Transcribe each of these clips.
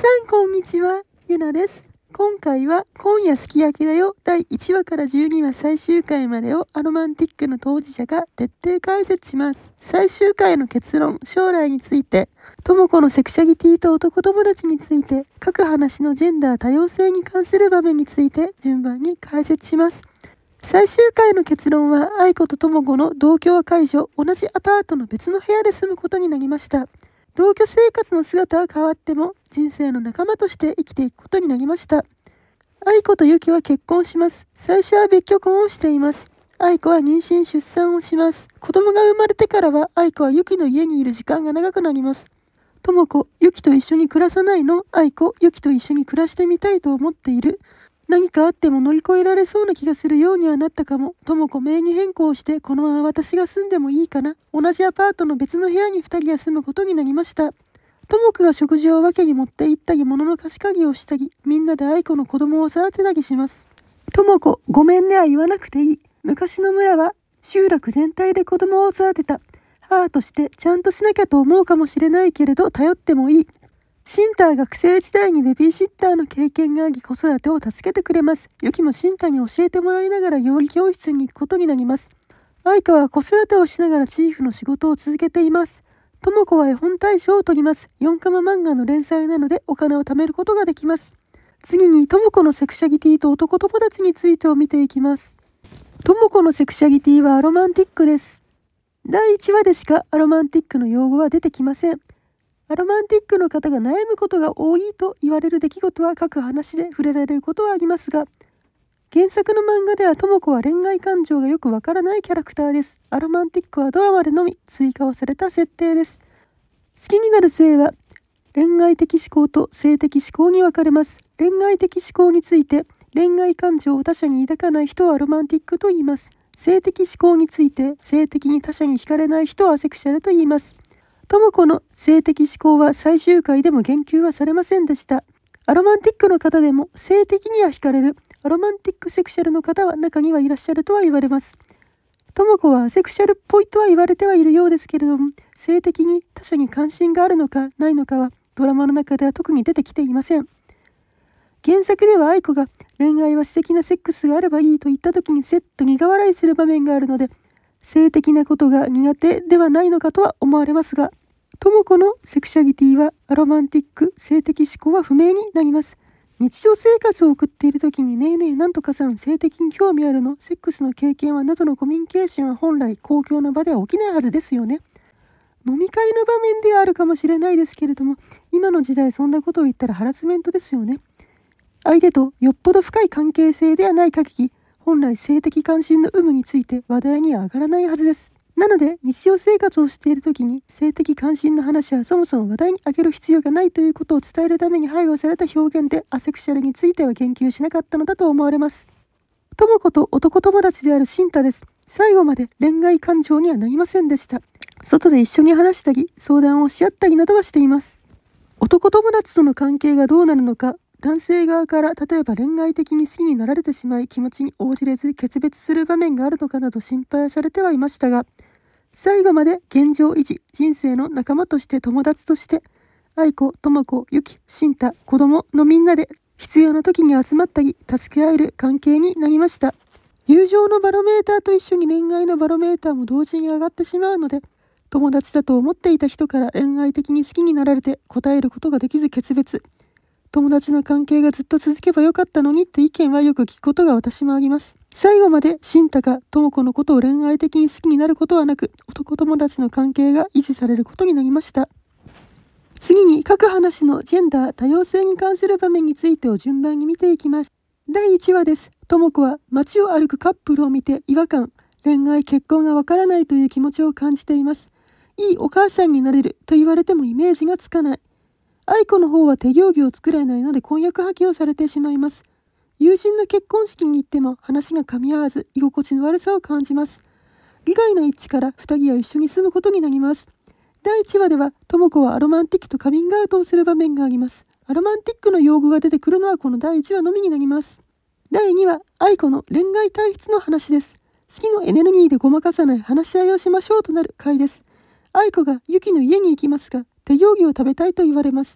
んこんにちは、ゆなです。今回は今夜すき焼きだよ第1話から12話最終回までをアロマンティックの当事者が徹底解説します。最終回の結論、将来について、ともこのセクシャリティと男友達について、各話のジェンダー多様性に関する場面について順番に解説します。最終回の結論は、愛子とともこの同居は解除、同じアパートの別の部屋で住むことになりました。同居生活の姿は変わっても、人生の仲間として生きていくことになりました。愛子とユキは結婚します。最初は別居婚をしています。愛子は妊娠出産をします。子供が生まれてからは、愛子はユキの家にいる時間が長くなります。ともこ、ユキと一緒に暮らさないの？愛子、ユキと一緒に暮らしてみたいと思っている。何かあっても乗り越えられそうな気がするようにはなったかも。ともこ名義変更して、このまま私が住んでもいいかな。同じアパートの別の部屋に2人が住むことになりました。ともこが食事を分けに持って行ったり、物の貸し借りをしたり、みんなで愛子の子供を育てたりします。ともこ、ごめんねは言わなくていい。昔の村は集落全体で子供を育てた。母としてちゃんとしなきゃと思うかもしれないけれど、頼ってもいい。シンタは学生時代にベビーシッターの経験があり、子育てを助けてくれます。ユキもシンタに教えてもらいながら料理教室に行くことになります。愛子は子育てをしながらチーフの仕事を続けています。ともこは絵本大賞を取ります。4コマ漫画の連載なのでお金を貯めることができます。次にともこのセクシャリティと男友達についてを見ていきます。ともこのセクシャリティはアロマンティックです。第1話でしかアロマンティックの用語は出てきません。アロマンティックの方が悩むことが多いと言われる出来事は各話で触れられることはありますが、原作の漫画ではともこは恋愛感情がよくわからないキャラクターです。アロマンティックはドラマでのみ追加をされた設定です。好きになる性は恋愛的思考と性的思考に分かれます。恋愛的思考について、恋愛感情を他者に抱かない人をアロマンティックと言います。性的思考について、性的に他者に惹かれない人をアセクシャルと言います。ともこの性的思考は最終回でも言及はされませんでした。アロマンティックの方でも性的には惹かれるアロマンティックセクシャルの方は中にはいらっしゃるとは言われます。ともこはアセクシャルっぽいとは言われてはいるようですけれども、性的に他者に関心があるのかないのかはドラマの中では特に出てきていません。原作では愛子が恋愛は素敵なセックスがあればいいと言った時にセット苦笑いする場面があるので、性的なことが苦手ではないのかとは思われますが、ともこのセクシャリティはアロマンティック、性的思考は不明になります。日常生活を送っている時にねえねえなんとかさん性的に興味あるの？セックスの経験はなどのコミュニケーションは本来公共の場では起きないはずですよね。飲み会の場面ではあるかもしれないですけれども、今の時代そんなことを言ったらハラスメントですよね。相手とよっぽど深い関係性ではない限り、本来性的関心の有無について話題には上がらないはずです。なので日常生活をしている時に性的関心の話はそもそも話題に上げる必要がないということを伝えるために配慮された表現で、アセクシャルについては言及しなかったのだと思われます。ともこと男友達であるシンタです。最後まで恋愛感情にはなりませんでした。外で一緒に話したり相談をし合ったりなどはしています。男友達との関係がどうなるのか、男性側から例えば恋愛的に好きになられてしまい気持ちに応じれず決別する場面があるのかなど心配されてはいましたが、最後まで現状維持、人生の仲間として友達として、愛子、ともこ、ゆき、しんた、子供のみんなで必要な時に集まったり助け合える関係になりました。友情のバロメーターと一緒に恋愛のバロメーターも同時に上がってしまうので、友達だと思っていた人から恋愛的に好きになられて答えることができず決別。友達の関係がずっと続けばよかったのにって意見はよく聞くことが私もあります。最後までシンタがともこのことを恋愛的に好きになることはなく、男友達の関係が維持されることになりました。次に各話のジェンダー多様性に関する場面についてを順番に見ていきます。第1話です。ともこは街を歩くカップルを見て違和感、恋愛結婚がわからないという気持ちを感じています。いいお母さんになれると言われてもイメージがつかない。愛子の方は手行儀を作れないので婚約破棄をされてしまいます。友人の結婚式に行っても話が噛み合わず居心地の悪さを感じます。利害の一致から2人は一緒に住むことになります。第1話ではともこはアロマンティックとカミングアウトをする場面があります。アロマンティックの用語が出てくるのはこの第1話のみになります。第2話、愛子の恋愛体質の話です。好きのエネルギーでごまかさない話し合いをしましょうとなる回です。愛子がユキの家に行きますが、手料理を食べたいと言われます。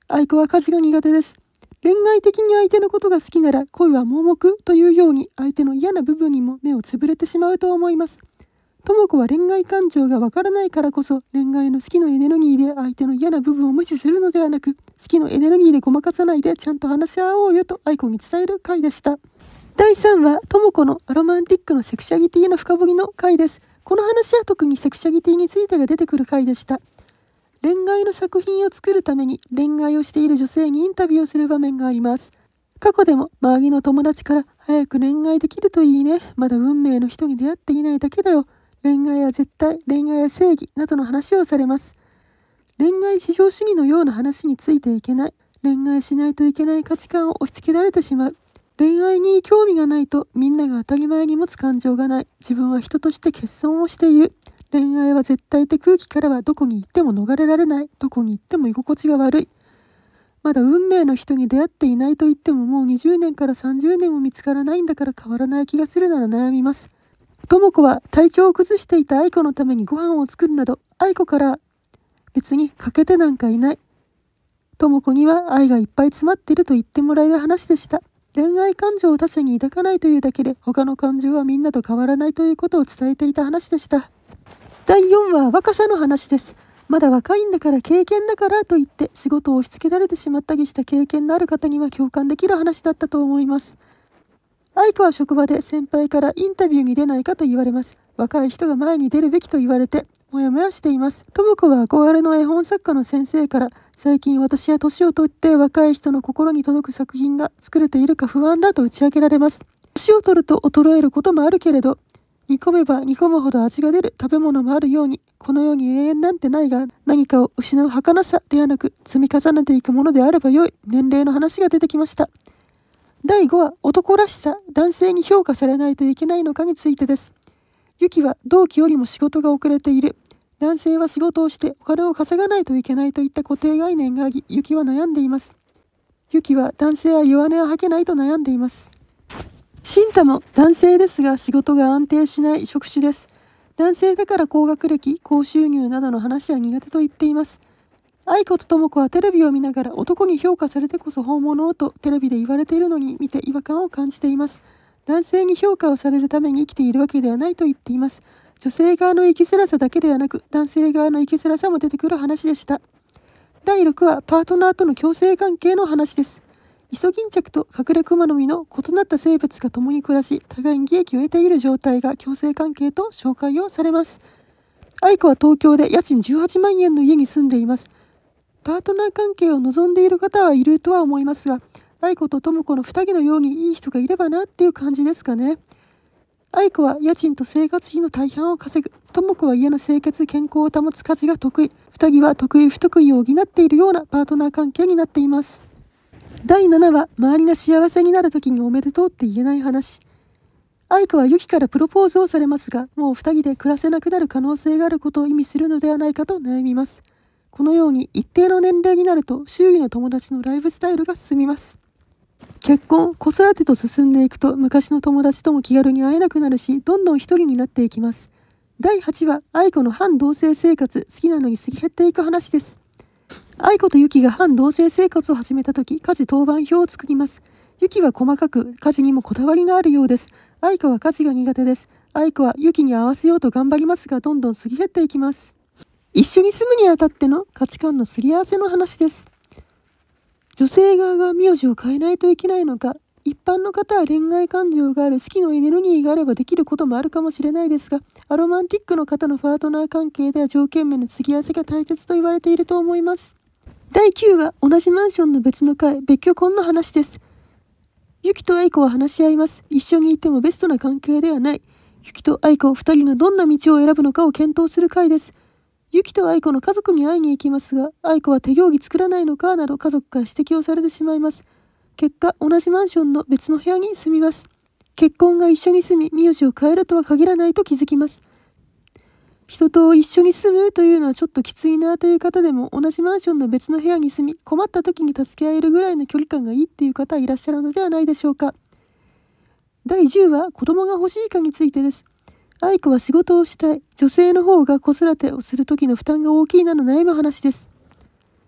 愛子は家事が苦手です。恋愛的に相手のことが好きなら恋は盲目というように相手の嫌な部分にも目をつぶれてしまうと思います。智子は恋愛感情がわからないからこそ恋愛の好きのエネルギーで相手の嫌な部分を無視するのではなく、好きのエネルギーでごまかさないでちゃんと話し合おうよと愛子に伝える回でした。第3話、智子のアロマンティックのセクシャリティの深掘りの回です。この話は特にセクシャリティについてが出てくる回でした。恋愛の作品を作るために恋愛をしている女性にインタビューをする場面があります。過去でも周りの友達から早く恋愛できるといいね、まだ運命の人に出会っていないだけだよ、恋愛は絶対、恋愛は正義などの話をされます。恋愛至上主義のような話についていけない、恋愛しないといけない価値観を押し付けられてしまう。恋愛に興味がないとみんなが当たり前に持つ感情がない。自分は人として欠損をしている。恋愛は絶対って空気からはどこに行っても逃れられない。どこに行っても居心地が悪い。まだ運命の人に出会っていないと言ってももう20年から30年も見つからないんだから変わらない気がするなら悩みます。智子は体調を崩していた愛子のためにご飯を作るなど、愛子から別に欠けてなんかいない。智子には愛がいっぱい詰まっていると言ってもらえる話でした。恋愛感情を他者に抱かないというだけで他の感情はみんなと変わらないということを伝えていた話でした。第4話は若さの話です。まだ若いんだから経験だからと言って仕事を押し付けられてしまったりした経験のある方には共感できる話だったと思います。愛子は職場で先輩からインタビューに出ないかと言われます。若い人が前に出るべきと言われてもやもやしています。智子は憧れの絵本作家の先生から最近私は年を取って若い人の心に届く作品が作れているか不安だと打ち明けられます。年を取ると衰えることもあるけれど、煮込めば煮込むほど味が出る食べ物もあるように、この世に永遠なんてないが、何かを失う儚さではなく積み重ねていくものであればよい年齢の話が出てきました。第5話、男らしさ、男性に評価されないといけないのかについてです。ユキは同期よりも仕事が遅れている。男性は仕事をしてお金を稼がないといけないといった固定概念があり、ユキは悩んでいます。ユキは男性は弱音を吐けないと悩んでいます。シンタも男性ですが仕事が安定しない職種です。男性だから高学歴、高収入などの話は苦手と言っています。愛子と智子はテレビを見ながら男に評価されてこそ本物とテレビで言われているのに見て違和感を感じています。男性に評価をされるために生きているわけではないと言っています。女性側の生きづらさだけではなく男性側の生きづらさも出てくる話でした。第6話、パートナーとの共生関係の話です。イソギンチャクとカクレクマノミの異なった生物が共に暮らし、互いに利益を得ている状態が共生関係と紹介をされます。愛子は東京で家賃18万円の家に住んでいます。パートナー関係を望んでいる方はいるとは思いますが、愛子と智子の2人のようにいい人がいればなっていう感じですかね。愛子は家賃と生活費の大半を稼ぐ。智子は家の清潔健康を保つ家事が得意。2人は得意不得意を補っているようなパートナー関係になっています。第7話、周りが幸せになる時におめでとうって言えない話。愛子はユキからプロポーズをされますが、もう2人で暮らせなくなる可能性があることを意味するのではないかと悩みます。このように一定の年齢になると周囲の友達のライフスタイルが進みます。結婚、子育てと進んでいくと昔の友達とも気軽に会えなくなるし、どんどん一人になっていきます。第8話、愛子の反同棲生活、好きなのにすり減っていく話です。愛子とユキが反同棲生活を始めた時、家事当番表を作ります。ユキは細かく家事にもこだわりがあるようです。愛子は家事が苦手です。愛子はユキに合わせようと頑張りますが、どんどんすり減っていきます。一緒に住むにあたっての価値観のすり合わせの話です。女性側が名字を変えないといけないのか、一般の方は恋愛感情がある好きのエネルギーがあればできることもあるかもしれないですが、アロマンティックの方のパートナー関係では条件面のすり合わせが大切と言われていると思います。第9話、同じマンションの別の階、別居婚の話です。ユキと愛子は話し合います。一緒にいてもベストな関係ではない。ユキと愛子2人がどんな道を選ぶのかを検討する回です。ユキと愛子の家族に会いに行きますが、愛子は手料理作らないのかなど家族から指摘をされてしまいます。結果、同じマンションの別の部屋に住みます。結婚が一緒に住み、名字を変えるとは限らないと気づきます。人と一緒に住むというのはちょっときついなという方でも、同じマンションの別の部屋に住み、困った時に助け合えるぐらいの距離感がいいっていう方はいらっしゃるのではないでしょうか。第10話、子供が欲しいかについてです。愛子は仕事をしたい。女性の方が子育てをする時の負担が大きいなの悩む話です。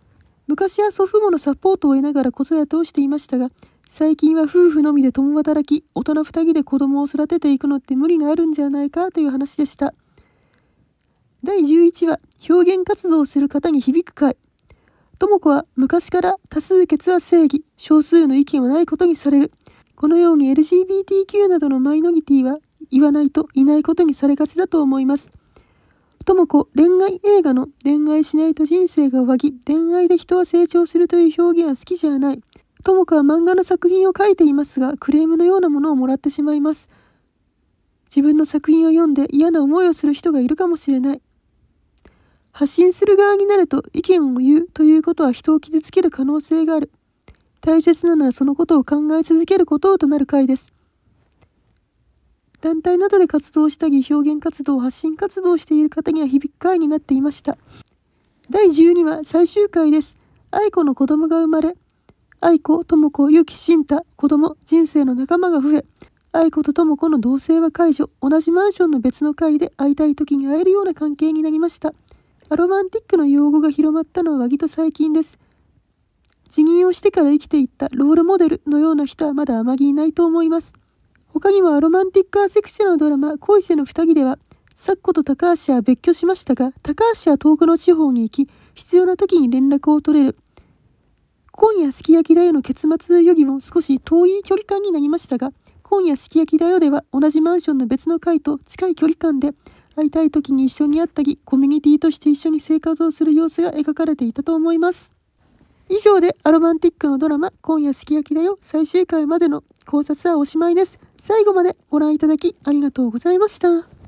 昔は祖父母のサポートを得ながら子育てをしていましたが、最近は夫婦のみで共働き、大人2人で子供を育てていくのって無理があるんじゃないかという話でした。第11話、表現活動をする方に響く会。智子は昔から多数決は正義、少数の意見はないことにされる。このように LGBTQ などのマイノリティは言わないといないことにされがちだと思います。智子、恋愛映画の恋愛しないと人生が終わり、恋愛で人は成長するという表現は好きじゃない。智子は漫画の作品を書いていますが、クレームのようなものをもらってしまいます。自分の作品を読んで嫌な思いをする人がいるかもしれない。発信する側になると意見を言うということは人を傷つける可能性がある。大切なのはそのことを考え続けることとなる回です。団体などで活動したり、表現活動、発信活動をしている方には響く回になっていました。第12話、最終回です。愛子の子供が生まれ、愛子、智子、ゆき、慎太、子供、人生の仲間が増え、愛子と智子の同棲は解除、同じマンションの別の階で会いたい時に会えるような関係になりました。アロマンティックの用語が広まったのは割と最近です。辞任をしてから生きていったロールモデルのような人はまだあまりいないと思います。他にもアロマンティックアセクションのドラマ、恋せの二人では、咲子と高橋は別居しましたが、高橋は遠くの地方に行き、必要な時に連絡を取れる。今夜すき焼きだよの結末よりも少し遠い距離感になりましたが、今夜すき焼きだよでは同じマンションの別の階と近い距離感で、会いたい時に一緒に会ったり、コミュニティとして一緒に生活をする様子が描かれていたと思います。以上でアロマンティックのドラマ、今夜すき焼きだよ最終回までの考察はおしまいです。最後までご覧いただきありがとうございました。